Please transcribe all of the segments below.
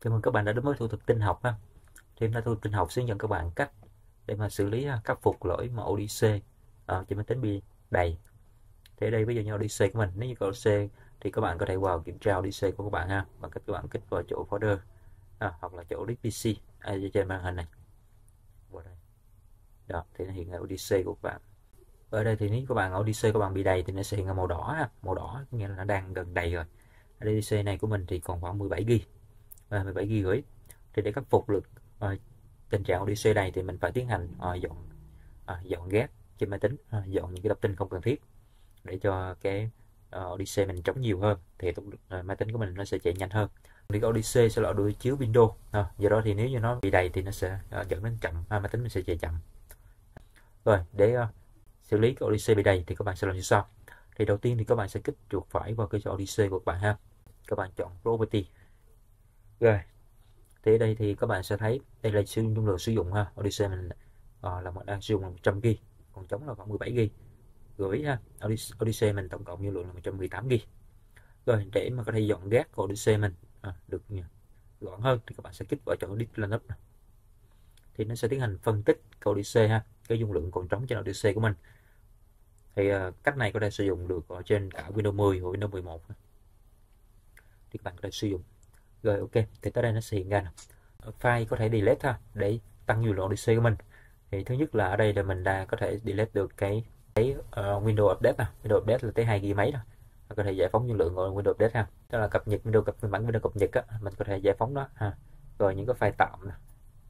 Cảm ơn các bạn đã đến với thủ thuật tin học ha. Thì hôm nay thủ thuật tin học sẽ hướng dẫn các bạn cách để mà xử lý khắc phục lỗi mà ODC trên máy tính bị đầy. Thì ở đây ví dụ như ODC của mình, nếu như có ODC thì các bạn có thể vào kiểm tra ODC của các bạn ha, bằng cách các bạn kích vào chỗ folder hoặc là chỗ disk PC trên màn hình này. Vào đây. Đó, thì nó hiện ra ODC của các bạn. Ở đây thì nếu các bạn ODC các bạn bị đầy thì nó sẽ hiện ra màu đỏ ha. Màu đỏ nghĩa là nó đang gần đầy rồi. ODC này của mình thì còn khoảng 17 GB. 17 GB rưỡi. Thì để khắc phục được tình trạng ODC này thì mình phải tiến hành dọn ghét trên máy tính, dọn những cái thông tin không cần thiết để cho cái ODC mình trống nhiều hơn, thì máy tính của mình nó sẽ chạy nhanh hơn. Thì cái ODC sẽ là đối chiếu Windows, do đó thì nếu như nó bị đầy thì nó sẽ dẫn đến chậm, máy tính mình sẽ chạy chậm. Rồi để xử lý cái ODC bị đầy thì các bạn sẽ làm như sau. Thì đầu tiên thì các bạn sẽ kích chuột phải vào cái ODC của các bạn ha, các bạn chọn Property. Rồi thì ở đây thì các bạn sẽ thấy đây là dung lượng sử dụng ha. ODC mình là mình đang sử dụng là 100 GB, còn trống là khoảng 17 GB gửi ha. ODC mình tổng cộng dung lượng là 118 GB. Rồi để mà có thể dọn ghét của ODC mình được gọn hơn thì các bạn sẽ kích vào chỗ Disk Linux này. Thì nó sẽ tiến hành phân tích cái ODC ha, cái dung lượng còn trống trên ODC của mình. Thì cách này có thể sử dụng được ở trên cả Windows 10 hoặc Windows 11 thì các bạn có thể sử dụng. Rồi ok, thì tới đây nó sẽ hiện ra file có thể delete ha, để tăng dung lượng ODC của mình. Thì thứ nhất là ở đây là mình đã có thể delete được cái Windows Update Windows Update là tới 2 GB mấy rồi, có thể giải phóng dung lượng của Windows Update ha. Đó là cập nhật phiên bản Windows cập nhật mình có thể giải phóng đó ha. Rồi những cái file tạm này.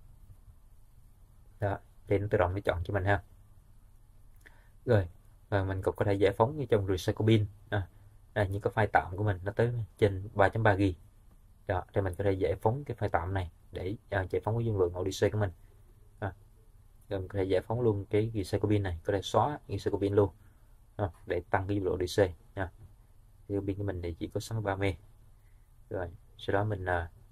Đó, thì nó tự động nó chọn cho mình ha. Rồi và mình cũng có thể giải phóng như trong Recycle Bin đây, những cái file tạm của mình nó tới trên 3.3 GB. Đó, thì mình có thể giải phóng cái file tạm này để giải phóng cái dung lượng ODC của mình. Rồi mình có thể giải phóng luôn cái Recycle Bin này, có thể xóa Recycle Bin luôn để tăng cái dung lượng ODC nha. Thì pin của mình thì chỉ có 63 mAh. Rồi sau đó mình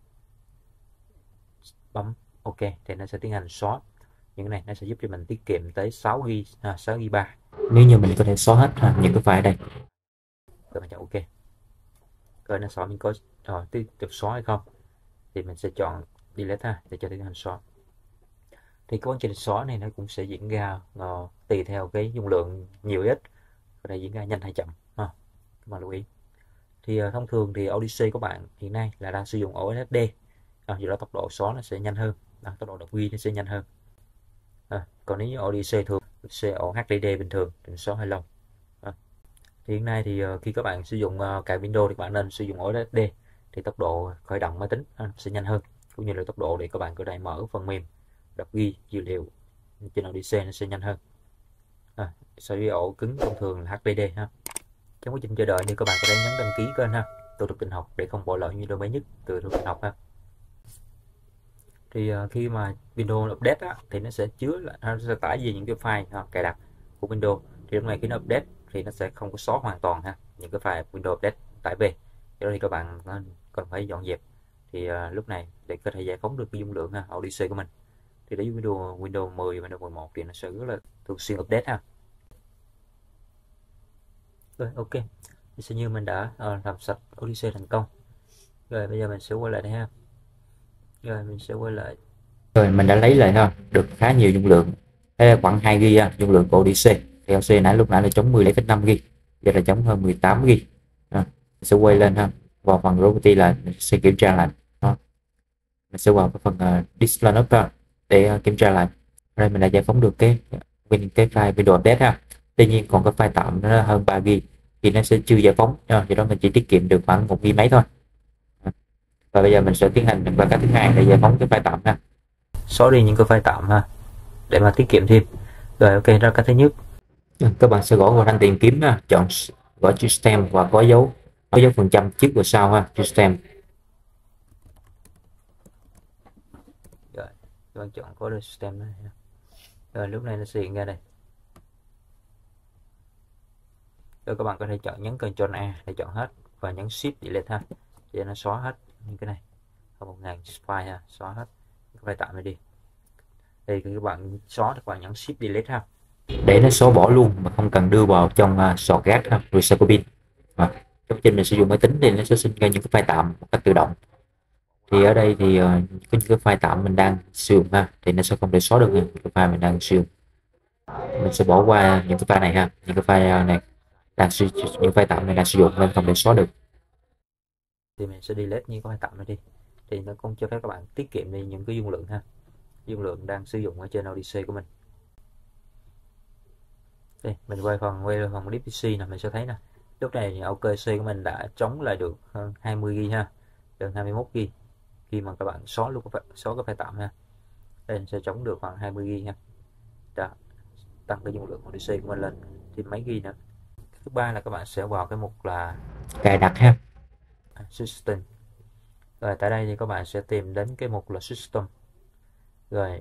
bấm OK thì nó sẽ tiến hành xóa những cái này, nó sẽ giúp cho mình tiết kiệm tới 6 GB 3. Nếu như mình có thể xóa hết những cái file đây. Rồi mình chọn OK. Rồi nó xóa mình có tiếp tục xóa hay không thì mình sẽ chọn delete để cho tiến hành xóa. Thì cái quá trình xóa này nó cũng sẽ diễn ra tùy theo cái dung lượng nhiều ít, có thể diễn ra nhanh hay chậm các bạn lưu ý. Thì thông thường thì ODC của bạn hiện nay là đang sử dụng ổ SSD, do đó tốc độ xóa nó sẽ nhanh hơn, tốc độ đọc ghi nó sẽ nhanh hơn. Còn nếu như ODC thường, ổ HDD bình thường thì nó xóa hơi lâu. Thì hiện nay thì khi các bạn sử dụng cài Windows thì bạn nên sử dụng ổ SSD, thì tốc độ khởi động máy tính sẽ nhanh hơn, cũng như là tốc độ để các bạn có thể mở phần mềm đọc ghi dữ liệu trên ODC nó sẽ nhanh hơn so với ổ cứng thông thường là HDD ha. Trong quá trình chờ đợi thì các bạn có thể nhấn đăng ký kênh ha, Thủ thuật tin học, để không bỏ lỡ những video mới nhất từ Thủ thuật tin học ha. Thì khi mà Windows update thì nó sẽ nó sẽ tải về những cái file cài đặt của Windows. Thì lúc này khi nó update thì nó sẽ không có xóa hoàn toàn ha những cái file Windows update tải về. Do đó thì các bạn cần phải dọn dẹp. Thì lúc này để có thể giải phóng được cái dung lượng ODC của mình. Thì đối với Windows 10 và Windows 11 thì nó sẽ rất là thường xuyên update ha. Rồi ok, thì như mình đã làm sạch ODC thành công. Rồi bây giờ mình sẽ quay lại đây ha. Rồi mình sẽ quay lại. Rồi mình đã lấy lại được khá nhiều dung lượng. Đây là khoảng 2 GB dung lượng của ODC. Thì ODC lúc nãy là chống 10,5 GB, giờ là chống hơn 18 GB. Mình sẽ quay lên vào phần property là mình sẽ kiểm tra lại. Mình sẽ vào cái phần Disk Linux để kiểm tra lại. Đây mình đã giải phóng được cái file Windows Update ha. Tuy nhiên còn cái file tạm nó hơn 3 GB thì nó sẽ chưa giải phóng, do đó mình chỉ tiết kiệm được khoảng 1 GB mấy thôi. Và bây giờ mình sẽ tiến hành qua cách thứ hai để giải phóng cái file tạm ha, xóa đi những cái file tạm để mà tiết kiệm thêm. Rồi ok, đó cách thứ nhất. Các bạn sẽ gõ vào thanh tìm kiếm chọn gõ system và có dấu phần trăm trước và sau system. Rồi các bạn chọn có system này. Rồi lúc này nó sẽ hiện ra đây. Rồi các bạn có thể chọn nhấn Ctrl A để chọn hết và nhấn Shift Delete để nó xóa hết những cái này, hơn 1000 file xóa hết cái file tạm này đi. Thì khi các bạn xóa thì các bạn nhấn Shift Delete để nó xóa bỏ luôn mà không cần đưa vào trong socket Recycle Bin. Trong trình mình sử dụng máy tính thì nó sẽ sinh ra những cái file tạm một cách tự động. Thì ở đây thì có những cái file tạm mình đang sử dụng ha, thì nó sẽ không thể xóa được nha. Cái file mình đang sử dụng mình sẽ bỏ qua những cái file này ha, những cái file này đang sử những file tạm này đang sử dụng nên không thể xóa được. Thì mình sẽ delete những cái file tạm này đi, thì nó cũng cho phép các bạn tiết kiệm đi những cái dung lượng ha, dung lượng đang sử dụng ở trên Odyssey của mình. Đây mình quay phần disk PC nè, mình sẽ thấy nè, lúc này thì OKC của mình đã chống lại được hơn 20 GB ha, gần 21 GB khi mà các bạn xóa luôn xóa cái file tạm ha. Đây mình sẽ chống được khoảng 20 GB ha. Đó, tăng cái dung lượng Odyssey của mình lên thêm mấy GB nữa. Thứ ba là các bạn sẽ vào cái mục là cài đặt ha, System. Rồi tại đây thì các bạn sẽ tìm đến cái mục là System. Rồi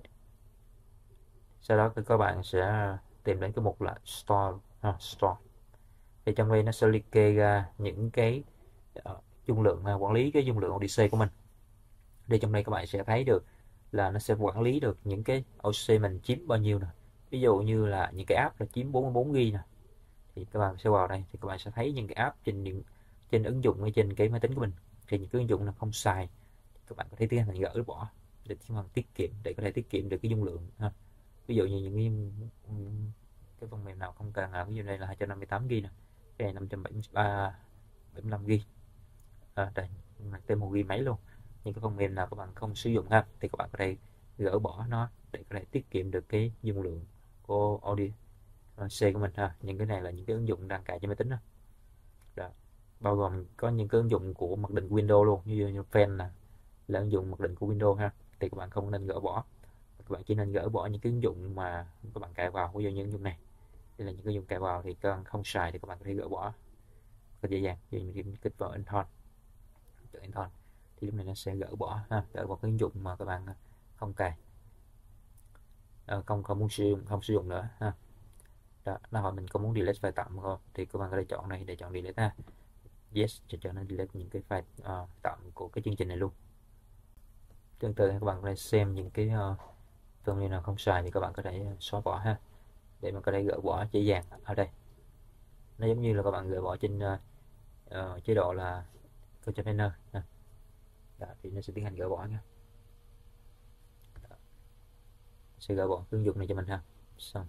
sau đó thì các bạn sẽ tìm đến cái mục là Store Store. Thì trong đây nó sẽ liệt kê ra những cái dung lượng quản lý cái dung lượng ODC của mình. Thì trong đây các bạn sẽ thấy được là nó sẽ quản lý được những cái ODC mình chiếm bao nhiêu nè. Ví dụ như là những cái app là chiếm 44 GB nè, thì các bạn sẽ vào đây thì các bạn sẽ thấy những cái app trên ứng dụng ở trên cái máy tính của mình, thì những cái ứng dụng là không xài thì các bạn có thể tiến hành gỡ bỏ để tiến hành tiết kiệm, để có thể tiết kiệm được cái dung lượng ha. Ví dụ như những cái phần mềm nào không cần, ví dụ đây là 258 GB nè, cái này 573 75 GB, đây thêm 1 GB mấy luôn. Những cái phần mềm nào các bạn không sử dụng ha thì các bạn có thể gỡ bỏ nó để có thể tiết kiệm được cái dung lượng của audio C của mình ha. Những cái này là những cái ứng dụng đang cài trên máy tính đó. Đó, bao gồm có những cái ứng dụng của mặc định Windows luôn, như Fan là ứng dụng mặc định của Windows ha, thì các bạn không nên gỡ bỏ. Các bạn chỉ nên gỡ bỏ những cái ứng dụng mà các bạn cài vào, ví dụ như ứng dụng này, đây là những cái ứng dụng cài vào thì các bạn không xài thì các bạn có thể gỡ bỏ rất dễ dàng. Ví dụ như kích vào Anton, thì lúc này nó sẽ gỡ bỏ ha, gỡ bỏ cái ứng dụng mà các bạn không cài, không muốn sử dụng nữa ha. Đó là hồi mình có muốn delete file tạm không thì các bạn có thể chọn này để chọn delete ha, yes cho nó delete những cái file tạm của cái chương trình này luôn. Tương tự các bạn có thể xem những cái phần mềm nào không xài thì các bạn có thể xóa bỏ ha, để mà có thể gỡ bỏ dễ dàng. Ở đây nó giống như là các bạn gỡ bỏ trên chế độ là container ha. Đó, thì nó sẽ tiến hành gỡ bỏ nha. Đó, sẽ gỡ bỏ ứng dụng này cho mình ha. Xong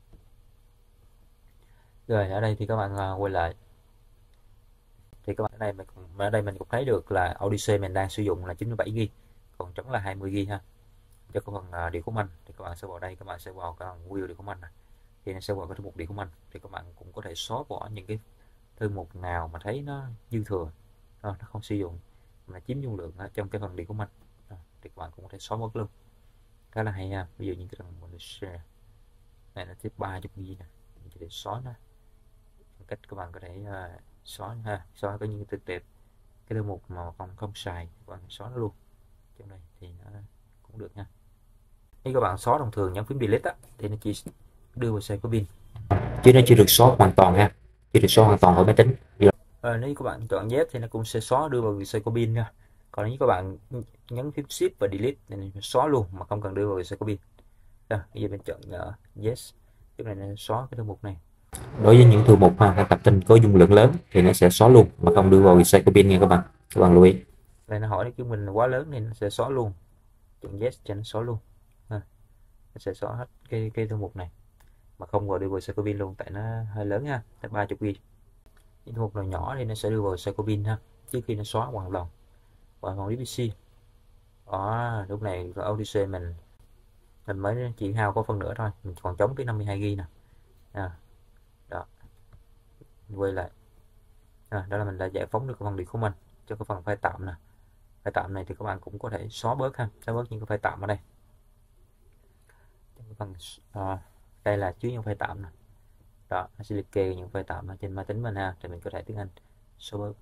rồi ở đây thì các bạn quay lại thì các bạn ở đây mình cũng thấy được là Odyssey mình đang sử dụng là 97 GB, còn trống là 20 GB ha. Cho cái phần điều khống anh thì các bạn sẽ vào đây, các bạn sẽ vào cái view điều khống anh này, thì nó sẽ vào cái thư mục điều khống anh, thì các bạn cũng có thể xóa bỏ những cái thư mục nào mà thấy nó dư thừa, nó không sử dụng mà chiếm dung lượng ở trong cái phần điều khống anh, thì các bạn cũng có thể xóa bớt luôn, khá là hay ha. Ví dụ như cái phần mình share này nó tiếp 30 GB nè, mình có thể xóa nó cách các bạn có thể xóa ha, xóa cái những cái đẹp cái thư mục mà không xài các bạn xóa nó luôn trong đây thì nó cũng được nha. Nếu các bạn xóa thông thường nhấn phím delete á, thì nó chỉ đưa vào save của pin chứ nó chưa được xóa hoàn toàn ha, chưa được xóa hoàn toàn khỏi máy tính. Nếu các bạn chọn yes thì nó cũng sẽ xóa đưa vào save của pin nha. Còn nếu các bạn nhấn phím shift và delete thì nó xóa luôn mà không cần đưa vào save của pin. Bây giờ mình chọn yes, tức là nó xóa cái thư mục này. Đối với những thư mục mà tập tin có dung lượng lớn thì nó sẽ xóa luôn mà không đưa vào reset của pin nha các bạn lưu ý. Đây nó hỏi cái mình quá lớn nên nó sẽ xóa luôn, chọn yes cho nó xóa luôn ha. Nó sẽ xóa hết cái thư mục này mà không vào đưa vào reset của pin luôn, tại nó hơi lớn ha, tới 30 GB. Những thư mục nào nhỏ thì nó sẽ đưa vào reset của pin ha, trước khi nó xóa hoàn toàn vào PC. Đó, lúc này cái Odyssey mình mới chỉ hao có phân nửa thôi, mình còn chống tới 52 GB nè. Đó, quay lại đó là mình đã giải phóng được cái phần điều của mình cho cái phần file tạm nè. File tạm này thì các bạn cũng có thể xóa bớt ha, xóa bớt những cái file tạm ở đây. Cái phần đây là chứa những file tạm nè. Đó, nó sẽ liệt kê những file tạm ở trên máy tính mình ha, thì mình có thể tiến hành xóa bớt.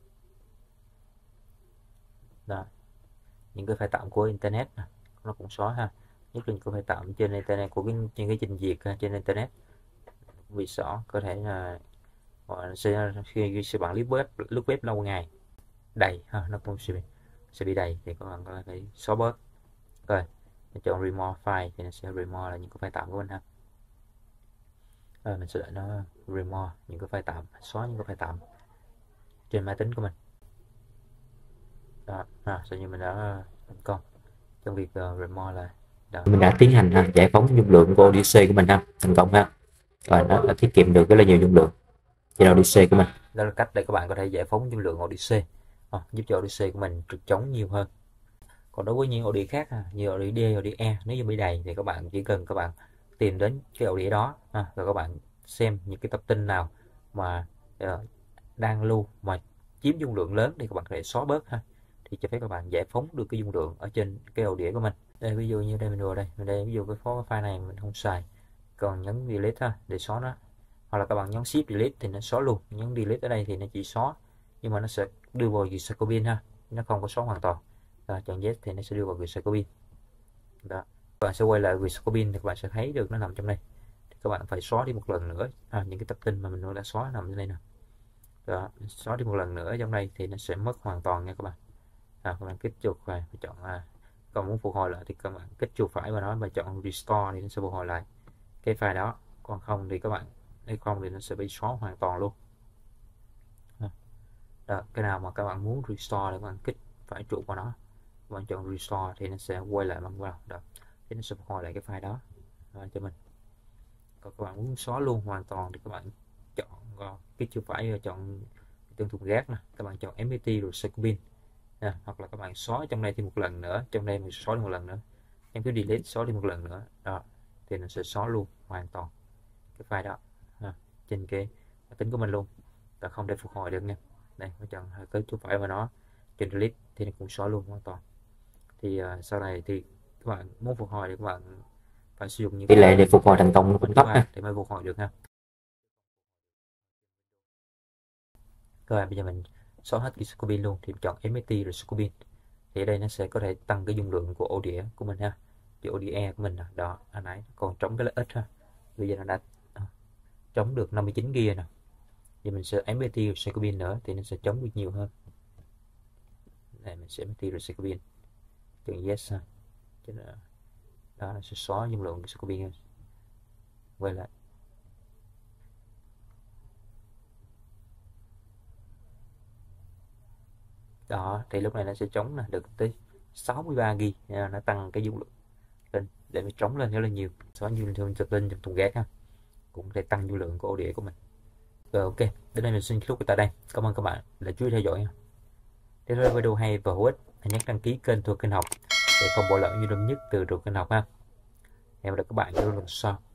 Đó, những cái file tạm của internet nè, nó cũng xóa ha, nhất là những cái file tạm trên internet của những cái trình duyệt trên internet bị xóa, có thể là khi bạn lướt web lâu ngày đầy ha, nó cũng sẽ bị đầy thì các bạn có thể xóa bớt. Rồi mình chọn remove file thì nó sẽ remove là những cái file tạm của mình ha. Rồi mình sẽ đợi nó remove những cái file tạm, xóa những cái file tạm trên máy tính của mình. Đó, sau như mình đã thành công trong việc remove lại. Đó. Mình đã tiến hành giải phóng dung lượng của Odyssey của mình thành công và nó đã tiết kiệm được rất là nhiều dung lượng trên Odyssey của mình. Đó là cách để các bạn có thể giải phóng dung lượng Odyssey, giúp cho Odyssey của mình trực chống nhiều hơn. Còn đối với những ổ đĩa khác như ổ đĩa D, ổ đĩa E, nếu như bị đầy thì các bạn chỉ cần các bạn tìm đến cái ổ đĩa đó rồi các bạn xem những cái tập tin nào mà đang lưu mà chiếm dung lượng lớn thì các bạn có thể xóa bớt thì cho phép các bạn giải phóng được cái dung lượng ở trên cái ổ đĩa của mình. Đây ví dụ như đây mình vừa đây ví dụ cái file này mình không xài, còn nhấn delete để xóa nó, hoặc là các bạn nhấn shift delete thì nó xóa luôn, nhấn delete ở đây thì nó chỉ xóa nhưng mà nó sẽ đưa vào recycle bin nó không có xóa hoàn toàn. Chọn yes thì nó sẽ đưa vào recycle bin. Đó, các bạn sẽ quay lại recycle bin thì các bạn sẽ thấy được nó nằm trong đây, thì các bạn phải xóa đi một lần nữa những cái tập tin mà mình đã xóa nằm trong đây nè. Đó, xóa đi một lần nữa trong đây thì nó sẽ mất hoàn toàn nha các bạn. Các bạn kích chuột và chọn còn muốn phục hồi lại thì các bạn kích chuột phải vào nó và chọn restore thì nó sẽ phục hồi lại cái file đó, còn không thì các bạn thì nó sẽ bị xóa hoàn toàn luôn. Đó, cái nào mà các bạn muốn restore thì các bạn kích phải chuột vào nó, các bạn chọn restore thì nó sẽ quay lại bằng vào đó, thì nó sẽ phục hồi lại cái file đó cho mình. Còn các bạn muốn xóa luôn hoàn toàn thì các bạn chọn cái chuột phải chọn tương thùng gác nè, các bạn chọn empty rồi recycle bin hoặc là các bạn xóa trong đây thêm một lần nữa, trong đây mình xóa đi một lần nữa, em cứ delete xóa đi một lần nữa đó thì nó sẽ xóa luôn hoàn toàn cái file đó trên cái máy tính của mình luôn, ta không thể phục hồi được nha. Đây nó chọn cái chuột phải vào nó, trên delete thì nó cũng xóa luôn hoàn toàn. Thì sau này thì các bạn muốn phục hồi thì các bạn phải sử dụng những tỷ lệ để phục hồi thành công cung cấp để mới phục hồi được Rồi bây giờ mình xóa hết cái Scobin luôn thì chọn Empty rồi Scobin, thì ở đây nó sẽ có thể tăng cái dung lượng của ổ đĩa của mình cái ổ đĩa E của mình đó, hồi nãy còn trống cái là ít bây giờ nó đã trống được 59 GB nè, thì mình sẽ Empty rồi Scobin nữa thì nó sẽ trống được nhiều hơn. Đây mình sẽ Empty rồi Scobin, chọn yes đó nó sẽ xóa dung lượng của Scobin quay lại. Đó thì lúc này nó sẽ trống được tới 63 GB, nó tăng cái dung lượng lên để nó trống lên rất là nhiều, xóa dung lượng lên trong thùng gác cũng để tăng dung lượng của ổ đĩa của mình. Rồi ok, đến đây mình xin kết thúc tại đây. Cảm ơn các bạn đã chú ý theo dõi. Để thấy video hay và hữu ích, hãy nhấn đăng ký kênh Thuật Kênh Học để không bỏ lỡ những video nhất từ Thuật Kênh Học Hẹn gặp lại các bạn trong lần sau.